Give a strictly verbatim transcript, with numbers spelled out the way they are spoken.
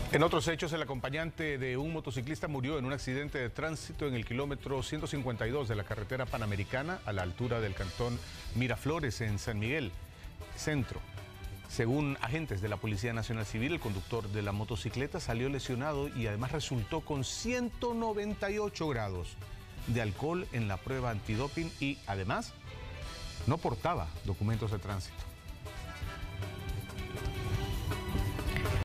En otros hechos, el acompañante de un motociclista murió en un accidente de tránsito en el kilómetro ciento cincuenta y dos de la carretera panamericana a la altura del cantón Miraflores en San Miguel, centro. Según agentes de la Policía Nacional Civil, el conductor de la motocicleta salió lesionado y además resultó con ciento noventa y ocho grados de alcohol en la prueba antidoping y además no portaba documentos de tránsito.